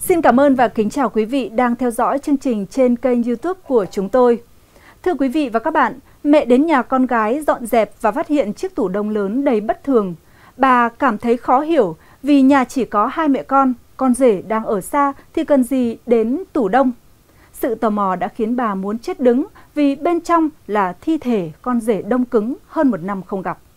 Xin cảm ơn và kính chào quý vị đang theo dõi chương trình trên kênh YouTube của chúng tôi. Thưa quý vị và các bạn, mẹ đến nhà con gái dọn dẹp và phát hiện chiếc tủ đông lớn đầy bất thường. Bà cảm thấy khó hiểu vì nhà chỉ có hai mẹ con rể đang ở xa thì cần gì đến tủ đông. Sự tò mò đã khiến bà muốn chết đứng vì bên trong là thi thể con rể đông cứng hơn 1 năm không gặp.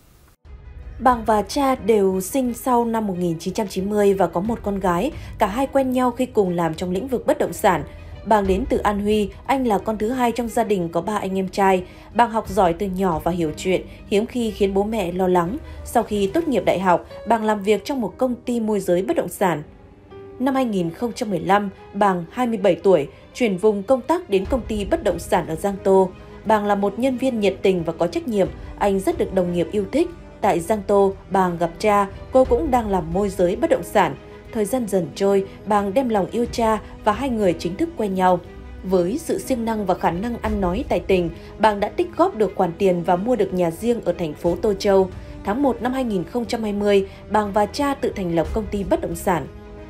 Bàng và cha đều sinh sau năm 1990 và có một con gái, cả hai quen nhau khi cùng làm trong lĩnh vực bất động sản. Bàng đến từ An Huy, anh là con thứ hai trong gia đình có 3 anh em trai. Bàng học giỏi từ nhỏ và hiểu chuyện, hiếm khi khiến bố mẹ lo lắng. Sau khi tốt nghiệp đại học, Bàng làm việc trong một công ty môi giới bất động sản. Năm 2015, Bàng 27 tuổi, chuyển vùng công tác đến công ty bất động sản ở Giang Tô. Bàng là một nhân viên nhiệt tình và có trách nhiệm, anh rất được đồng nghiệp yêu thích. Tại Giang Tô, Bàng gặp cha, cô cũng đang làm môi giới bất động sản. Thời gian dần trôi, Bàng đem lòng yêu cha và hai người chính thức quen nhau. Với sự siêng năng và khả năng ăn nói tài tình, Bàng đã tích góp được khoản tiền và mua được nhà riêng ở thành phố Tô Châu. Tháng 1 năm 2020, Bàng và cha tự thành lập công ty bất động sản.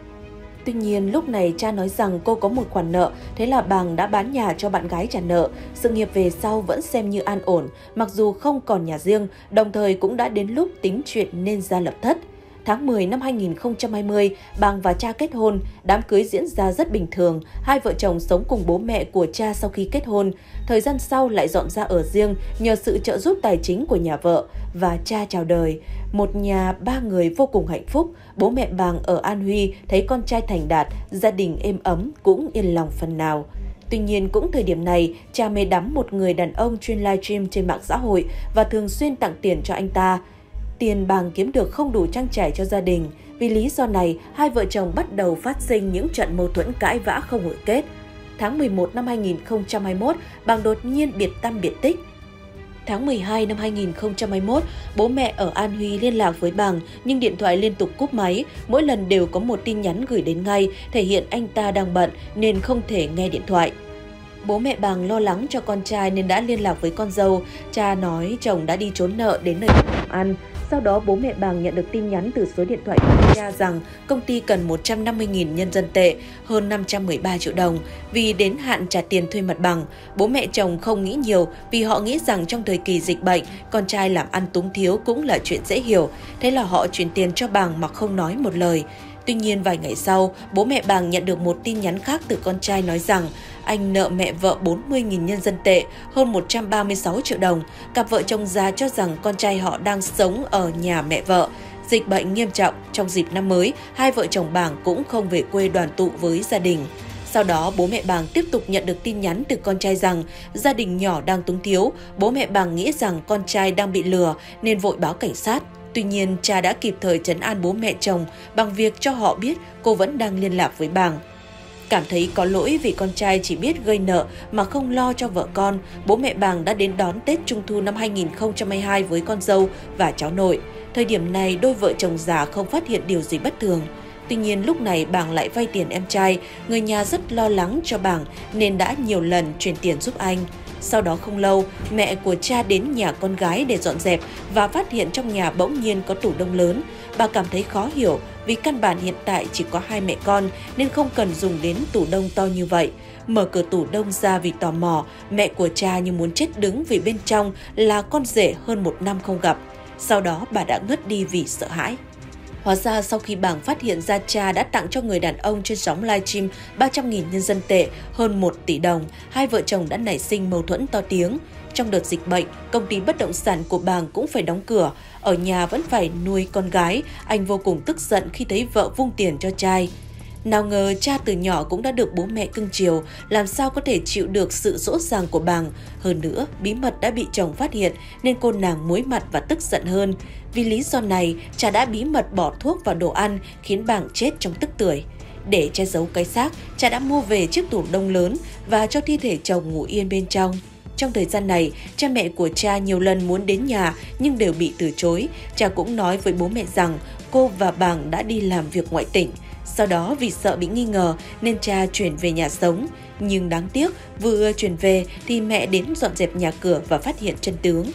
Tuy nhiên, lúc này cha nói rằng cô có một khoản nợ, thế là Bàng đã bán nhà cho bạn gái trả nợ. Sự nghiệp về sau vẫn xem như an ổn, mặc dù không còn nhà riêng, đồng thời cũng đã đến lúc tính chuyện nên ra lập thất. Tháng 10 năm 2020, Bàng và cha kết hôn, đám cưới diễn ra rất bình thường, hai vợ chồng sống cùng bố mẹ của cha sau khi kết hôn. Thời gian sau lại dọn ra ở riêng nhờ sự trợ giúp tài chính của nhà vợ và cha chào đời. Một nhà 3 người vô cùng hạnh phúc, bố mẹ Bàng ở An Huy thấy con trai thành đạt, gia đình êm ấm cũng yên lòng phần nào. Tuy nhiên cũng thời điểm này, cha mê đắm một người đàn ông chuyên livestream trên mạng xã hội và thường xuyên tặng tiền cho anh ta. Tiền Bàng kiếm được không đủ trang trải cho gia đình. Vì lý do này, hai vợ chồng bắt đầu phát sinh những trận mâu thuẫn cãi vã không hồi kết. Tháng 11 năm 2021, Bàng đột nhiên biệt tăm biệt tích. Tháng 12 năm 2021, bố mẹ ở An Huy liên lạc với Bàng nhưng điện thoại liên tục cúp máy, mỗi lần đều có một tin nhắn gửi đến ngay, thể hiện anh ta đang bận nên không thể nghe điện thoại. Bố mẹ Bàng lo lắng cho con trai nên đã liên lạc với con dâu. Cha nói chồng đã đi trốn nợ đến nơi làm ăn. Sau đó bố mẹ Bàng nhận được tin nhắn từ số điện thoại của cha rằng công ty cần 150.000 nhân dân tệ, hơn 513 triệu đồng. Vì đến hạn trả tiền thuê mặt bằng, bố mẹ chồng không nghĩ nhiều vì họ nghĩ rằng trong thời kỳ dịch bệnh, con trai làm ăn túng thiếu cũng là chuyện dễ hiểu. Thế là họ chuyển tiền cho Bàng mà không nói một lời. Tuy nhiên vài ngày sau, bố mẹ Bàng nhận được một tin nhắn khác từ con trai nói rằng anh nợ mẹ vợ 40.000 nhân dân tệ, hơn 136 triệu đồng. Cặp vợ chồng già cho rằng con trai họ đang sống ở nhà mẹ vợ. Dịch bệnh nghiêm trọng, trong dịp năm mới, hai vợ chồng Bàng cũng không về quê đoàn tụ với gia đình. Sau đó, bố mẹ Bàng tiếp tục nhận được tin nhắn từ con trai rằng gia đình nhỏ đang túng thiếu. Bố mẹ Bàng nghĩ rằng con trai đang bị lừa nên vội báo cảnh sát. Tuy nhiên, cha đã kịp thời trấn an bố mẹ chồng bằng việc cho họ biết cô vẫn đang liên lạc với Bàng. Cảm thấy có lỗi vì con trai chỉ biết gây nợ mà không lo cho vợ con, bố mẹ Bàng đã đến đón Tết Trung thu năm 2022 với con dâu và cháu nội. Thời điểm này, đôi vợ chồng già không phát hiện điều gì bất thường. Tuy nhiên, lúc này Bàng lại vay tiền em trai, người nhà rất lo lắng cho Bàng nên đã nhiều lần chuyển tiền giúp anh. Sau đó không lâu, mẹ của cha đến nhà con gái để dọn dẹp và phát hiện trong nhà bỗng nhiên có tủ đông lớn. Bà cảm thấy khó hiểu vì căn bản hiện tại chỉ có hai mẹ con nên không cần dùng đến tủ đông to như vậy. Mở cửa tủ đông ra vì tò mò, mẹ của cha như muốn chết đứng vì bên trong là con rể hơn 1 năm không gặp. Sau đó bà đã ngất đi vì sợ hãi. Hóa ra sau khi Bàng phát hiện ra cha đã tặng cho người đàn ông trên sóng livestream 300.000 nhân dân tệ, hơn 1 tỷ đồng, hai vợ chồng đã nảy sinh mâu thuẫn to tiếng. Trong đợt dịch bệnh, công ty bất động sản của Bàng cũng phải đóng cửa, ở nhà vẫn phải nuôi con gái, anh vô cùng tức giận khi thấy vợ vung tiền cho trai. Nào ngờ cha từ nhỏ cũng đã được bố mẹ cưng chiều, làm sao có thể chịu được sự dỗ dành của Bàng. Hơn nữa, bí mật đã bị chồng phát hiện nên cô nàng muối mặt và tức giận hơn. Vì lý do này, cha đã bí mật bỏ thuốc vào đồ ăn khiến Bàng chết trong tức tưởi. Để che giấu cái xác, cha đã mua về chiếc tủ đông lớn và cho thi thể chồng ngủ yên bên trong. Trong thời gian này, cha mẹ của cha nhiều lần muốn đến nhà nhưng đều bị từ chối. Cha cũng nói với bố mẹ rằng cô và Bàng đã đi làm việc ngoại tỉnh. Sau đó vì sợ bị nghi ngờ nên cha chuyển về nhà sống. Nhưng đáng tiếc, vừa chuyển về thì mẹ đến dọn dẹp nhà cửa và phát hiện chân tướng.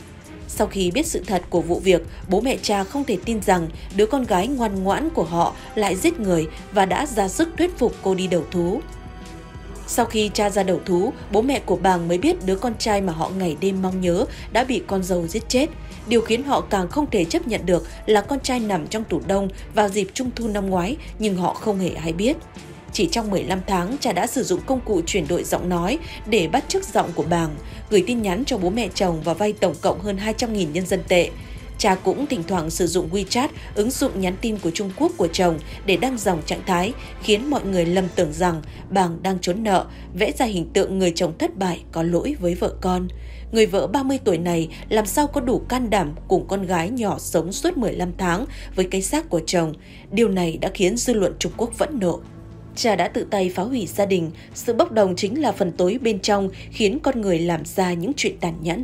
Sau khi biết sự thật của vụ việc, bố mẹ cha không thể tin rằng đứa con gái ngoan ngoãn của họ lại giết người và đã ra sức thuyết phục cô đi đầu thú. Sau khi cha ra đầu thú, bố mẹ của Bàng mới biết đứa con trai mà họ ngày đêm mong nhớ đã bị con dâu giết chết. Điều khiến họ càng không thể chấp nhận được là con trai nằm trong tủ đông vào dịp Trung thu năm ngoái, nhưng họ không hề hay biết. Chỉ trong 15 tháng, cha đã sử dụng công cụ chuyển đổi giọng nói để bắt chước giọng của Bàng, gửi tin nhắn cho bố mẹ chồng và vay tổng cộng hơn 200.000 nhân dân tệ. Cha cũng thỉnh thoảng sử dụng WeChat, ứng dụng nhắn tin của Trung Quốc của chồng để đăng dòng trạng thái, khiến mọi người lầm tưởng rằng Bàng đang trốn nợ, vẽ ra hình tượng người chồng thất bại có lỗi với vợ con. Người vợ 30 tuổi này làm sao có đủ can đảm cùng con gái nhỏ sống suốt 15 tháng với cái xác của chồng. Điều này đã khiến dư luận Trung Quốc phẫn nộ. Cha đã tự tay phá hủy gia đình, sự bốc đồng chính là phần tối bên trong khiến con người làm ra những chuyện tàn nhẫn.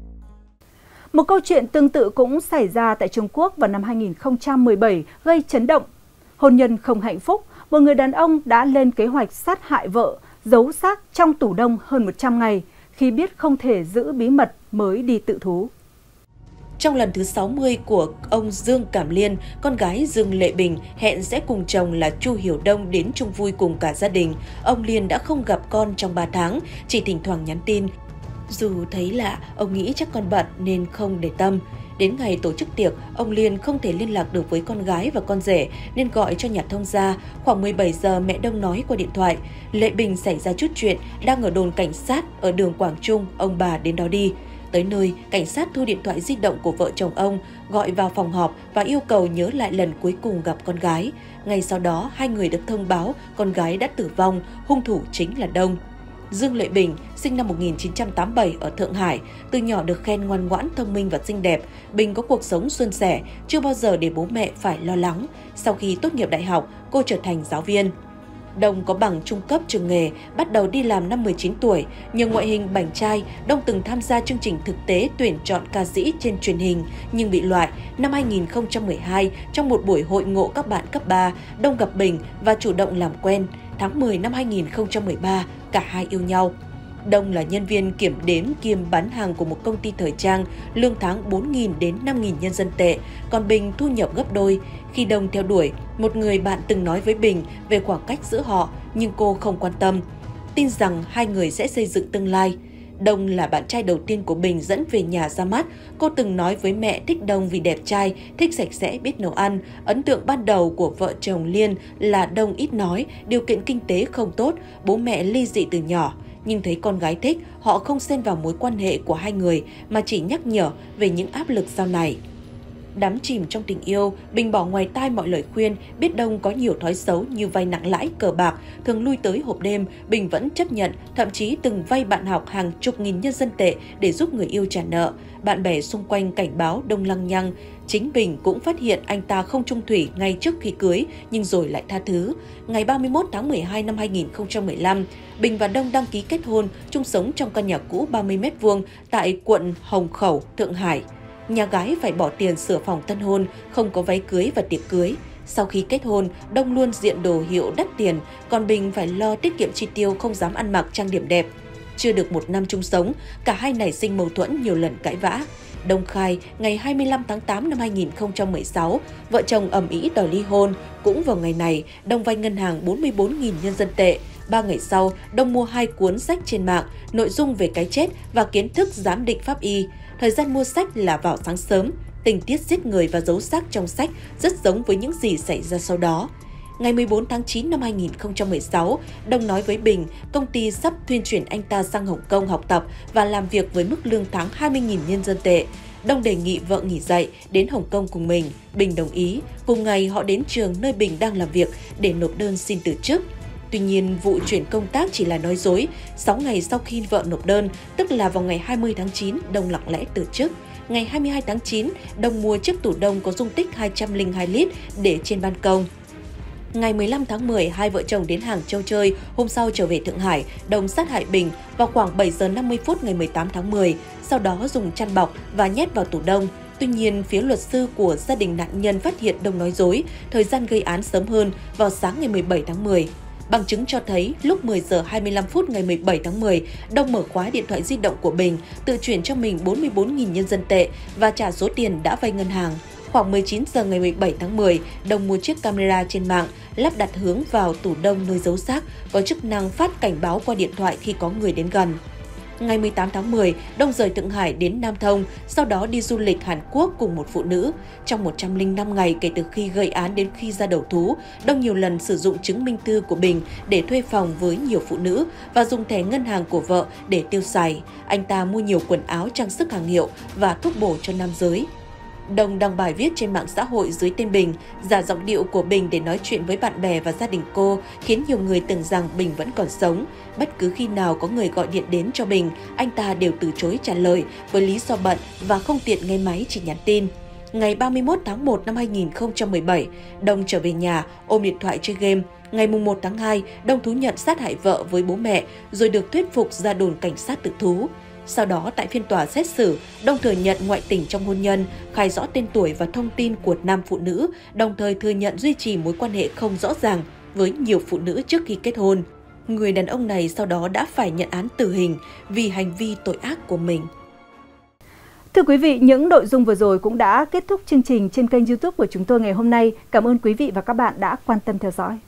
Một câu chuyện tương tự cũng xảy ra tại Trung Quốc vào năm 2017 gây chấn động. Hôn nhân không hạnh phúc, một người đàn ông đã lên kế hoạch sát hại vợ, giấu xác trong tủ đông hơn 100 ngày, khi biết không thể giữ bí mật mới đi tự thú. Trong lần thứ 60 của ông Dương Cảm Liên, con gái Dương Lệ Bình hẹn sẽ cùng chồng là Chu Hiểu Đông đến chung vui cùng cả gia đình. Ông Liên đã không gặp con trong 3 tháng, chỉ thỉnh thoảng nhắn tin. Dù thấy lạ, ông nghĩ chắc con bận nên không để tâm. Đến ngày tổ chức tiệc, ông Liên không thể liên lạc được với con gái và con rể nên gọi cho nhà thông gia. Khoảng 17 giờ mẹ Đông nói qua điện thoại, Lệ Bình xảy ra chút chuyện, đang ở đồn cảnh sát ở đường Quảng Trung, ông bà đến đó đi. Tới nơi, cảnh sát thu điện thoại di động của vợ chồng ông, gọi vào phòng họp và yêu cầu nhớ lại lần cuối cùng gặp con gái. Ngay sau đó, hai người được thông báo con gái đã tử vong, hung thủ chính là Đông. Dương Lệ Bình, sinh năm 1987 ở Thượng Hải, từ nhỏ được khen ngoan ngoãn, thông minh và xinh đẹp. Bình có cuộc sống suôn sẻ, chưa bao giờ để bố mẹ phải lo lắng. Sau khi tốt nghiệp đại học, cô trở thành giáo viên. Đông có bằng trung cấp trường nghề, bắt đầu đi làm năm 19 tuổi. Nhờ ngoại hình bảnh trai, Đông từng tham gia chương trình thực tế tuyển chọn ca sĩ trên truyền hình, nhưng bị loại. Năm 2012, trong một buổi hội ngộ các bạn cấp 3, Đông gặp Bình và chủ động làm quen. Tháng 10 năm 2013, cả hai yêu nhau. Đông là nhân viên kiểm đếm kiêm bán hàng của một công ty thời trang, lương tháng 4.000 đến 5.000 nhân dân tệ, còn Bình thu nhập gấp đôi. Khi Đông theo đuổi, một người bạn từng nói với Bình về khoảng cách giữa họ, nhưng cô không quan tâm, tin rằng hai người sẽ xây dựng tương lai. Đông là bạn trai đầu tiên của Bình dẫn về nhà ra mắt. Cô từng nói với mẹ thích Đông vì đẹp trai, thích sạch sẽ, biết nấu ăn. Ấn tượng ban đầu của vợ chồng Liên là Đông ít nói, điều kiện kinh tế không tốt, bố mẹ ly dị từ nhỏ. Nhưng thấy con gái thích, họ không xen vào mối quan hệ của hai người mà chỉ nhắc nhở về những áp lực sau này. Đắm chìm trong tình yêu, Bình bỏ ngoài tai mọi lời khuyên, biết Đông có nhiều thói xấu như vay nặng lãi, cờ bạc, thường lui tới hộp đêm, Bình vẫn chấp nhận, thậm chí từng vay bạn học hàng chục nghìn nhân dân tệ để giúp người yêu trả nợ. Bạn bè xung quanh cảnh báo Đông lăng nhăng. Chính Bình cũng phát hiện anh ta không chung thủy ngay trước khi cưới, nhưng rồi lại tha thứ. Ngày 31 tháng 12 năm 2015, Bình và Đông đăng ký kết hôn, chung sống trong căn nhà cũ 30 m² tại quận Hồng Khẩu, Thượng Hải. Nhà gái phải bỏ tiền sửa phòng tân hôn, không có váy cưới và tiệc cưới. Sau khi kết hôn, Đông luôn diện đồ hiệu đắt tiền, còn Bình phải lo tiết kiệm chi tiêu, không dám ăn mặc trang điểm đẹp. Chưa được một năm chung sống, cả hai nảy sinh mâu thuẫn, nhiều lần cãi vã. Đông khai, ngày 25 tháng 8 năm 2016, vợ chồng ầm ĩ đòi ly hôn. Cũng vào ngày này, Đông vay ngân hàng 44.000 nhân dân tệ. 3 ngày sau, Đông mua 2 cuốn sách trên mạng, nội dung về cái chết và kiến thức giám định pháp y. Thời gian mua sách là vào sáng sớm. Tình tiết giết người và giấu xác trong sách rất giống với những gì xảy ra sau đó. Ngày 14 tháng 9 năm 2016, Đông nói với Bình công ty sắp thuyên chuyển anh ta sang Hồng Kông học tập và làm việc với mức lương tháng 20.000 nhân dân tệ. Đông đề nghị vợ nghỉ dạy đến Hồng Kông cùng mình. Bình đồng ý. Cùng ngày họ đến trường nơi Bình đang làm việc để nộp đơn xin từ chức. Tuy nhiên, vụ chuyển công tác chỉ là nói dối. 6 ngày sau khi vợ nộp đơn, tức là vào ngày 20 tháng 9, Đông lặng lẽ từ chức. Ngày 22 tháng 9, Đông mua chiếc tủ đông có dung tích 202 lít để trên ban công. Ngày 15 tháng 10, hai vợ chồng đến Hàng Châu chơi, hôm sau trở về Thượng Hải, Đông sát hại Bình vào khoảng 7 giờ 50 phút ngày 18 tháng 10, sau đó dùng chăn bọc và nhét vào tủ đông. Tuy nhiên, phía luật sư của gia đình nạn nhân phát hiện Đông nói dối, thời gian gây án sớm hơn, vào sáng ngày 17 tháng 10. Bằng chứng cho thấy, lúc 10 giờ 25 phút ngày 17 tháng 10, Đông mở khóa điện thoại di động của Bình, tự chuyển cho mình 44.000 nhân dân tệ và trả số tiền đã vay ngân hàng. Khoảng 19 giờ ngày 17 tháng 10, Đông mua chiếc camera trên mạng, lắp đặt hướng vào tủ đông nơi giấu xác, có chức năng phát cảnh báo qua điện thoại khi có người đến gần. Ngày 18 tháng 10, Đông rời Thượng Hải đến Nam Thông, sau đó đi du lịch Hàn Quốc cùng một phụ nữ. Trong 105 ngày kể từ khi gây án đến khi ra đầu thú, Đông nhiều lần sử dụng chứng minh thư của Bình để thuê phòng với nhiều phụ nữ và dùng thẻ ngân hàng của vợ để tiêu xài. Anh ta mua nhiều quần áo trang sức hàng hiệu và thuốc bổ cho nam giới. Đông đăng bài viết trên mạng xã hội dưới tên Bình, giả giọng điệu của Bình để nói chuyện với bạn bè và gia đình cô, khiến nhiều người tưởng rằng Bình vẫn còn sống. Bất cứ khi nào có người gọi điện đến cho Bình, anh ta đều từ chối trả lời với lý do bận và không tiện nghe máy chỉ nhắn tin. Ngày 31 tháng 1 năm 2017, Đông trở về nhà, ôm điện thoại chơi game. Ngày 1 tháng 2, Đông thú nhận sát hại vợ với bố mẹ, rồi được thuyết phục ra đồn cảnh sát tự thú. Sau đó, tại phiên tòa xét xử, Đông thừa nhận ngoại tình trong hôn nhân, khai rõ tên tuổi và thông tin của nam phụ nữ, đồng thời thừa nhận duy trì mối quan hệ không rõ ràng với nhiều phụ nữ trước khi kết hôn. Người đàn ông này sau đó đã phải nhận án tử hình vì hành vi tội ác của mình. Thưa quý vị, những nội dung vừa rồi cũng đã kết thúc chương trình trên kênh YouTube của chúng tôi ngày hôm nay. Cảm ơn quý vị và các bạn đã quan tâm theo dõi.